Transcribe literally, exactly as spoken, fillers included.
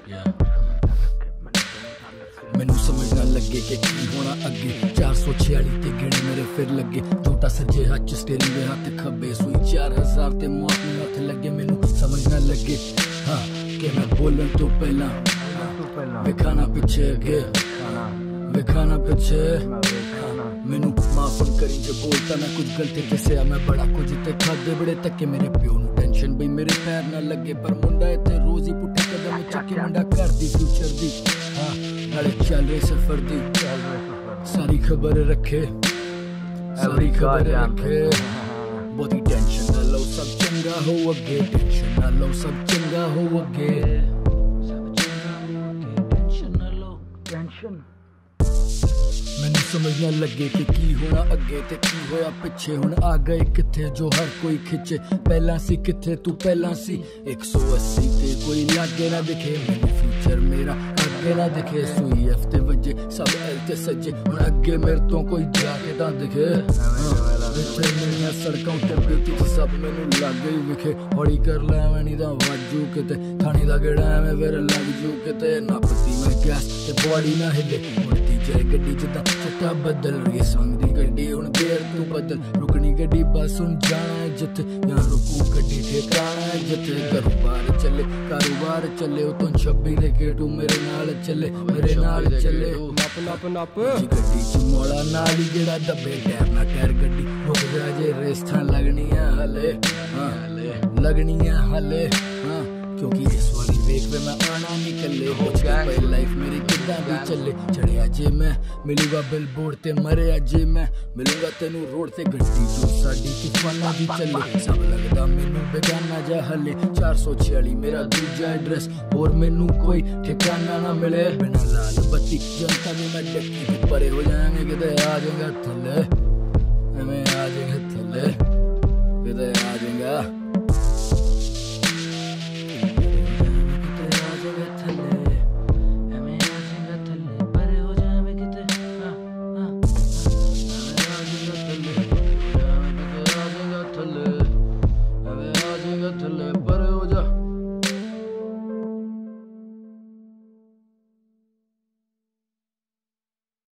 मैनू समझ ना लगे कि की होना अगे चार सौ छियाली ते गिणे मेरे फिर लगे छोटा सज्जे हाथ च स्टीयरिंग दे हाथ खब्बे सूई चार हजार ते मौत नूं हथ लगे मैनू समझ ना लगे हाँ कि मैं बोलन तो पहला विखाना पिछे अगे विखाना पिछे मैनू माफ करी जो बोलता मैं कुछ गलती दसिया मैं बड़ा कुछ ते खादे बड़े धक्के मेरे प्यो नूं टेंशन बई मेरे पैर ना लगे पर मुंडा इत्थे रोज ही पुट्ठे कदम चक्के मुंडा घर दी फ्यूचर दी हाँ नाले चल रहे सफर दी सारी खबर रखे सारी खबर रखे बहुती टेंशन ना लो सब चंगा हो अगे टेंशन ना लो सब चंगा हो अगे सब चंगा हो अगे टेंशन ना लो टेंशन मैनू समझ ना लगे कि की होना अगे ते की होया पिछे हुण आ गए किथे जो हर कोई खिचे पहला सी किथे तू पहला सी एक सौ अस्सी ते कोई लागे ना दिखे मैनू फ्यूचर मेरा आगे ना दिखे सूई हफ्ते वजे सब एल ते सज्जे हुण अगे मेरे तो कोई जाके ना दिखे मेरिया सड़कों ते ब्यूटी सब मैनू लागे ही विखे हौली कर लै मैं नहीं तां वाजू किते थाने दा गेड़ा एवें फिर लग जू किते नपती मैं गैस ते बॉडी ना हिले उड़ती जाए गड्डी जिद्दां चिट्टा बदल रही संग दी गड्डी हुण गेर तू बदल रुकनी गड्डी बस हुण जाना है जिथे या रुकू गड्डी ठिकाना है जिथे कारोबार चले कारोबार चले उतों छब्बी दे गेटू मेरे नाल चले मेरे नाल चले नप नप नप गड्डी च मोड़ा नाल ही जेड़ा दब्बे टैर ना टैर गड्डी रुक जा जे रेस्टां लगनियां हले हाँ लगनियां हले हाँ क्योंकि इस वाली वेख पे मैं आना निकले हो गया लाइफ मेरी किद्दां दी चले चढ़िया जे मैं मिलूंगा बिलबोर्ड ते मरिया जे मैं मिलूंगा तेनू रोड ते गड्डी जो साडी तूफाना दी चले सब लगदा मैनू बेगाना जा हले चार सौ छियाली मेरा दूजा एड्रेस और मैनू कोई ठिकाना ना मिले बिना लाल बत्ती जनता में मैं डक्की परे हो जाएंगे किते आ जाएगा थले